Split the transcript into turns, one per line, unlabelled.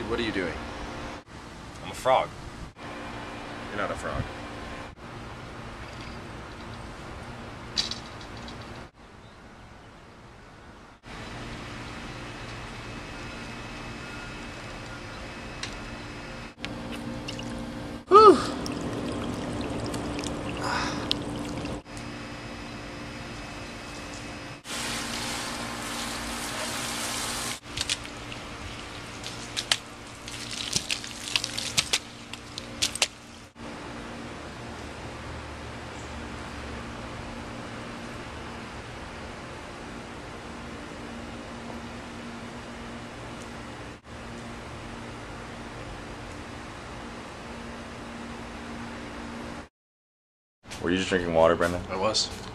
What are you doing?
I'm a frog.
You're not a frog. Whew.
Were you just drinking water, Brendan?
I was.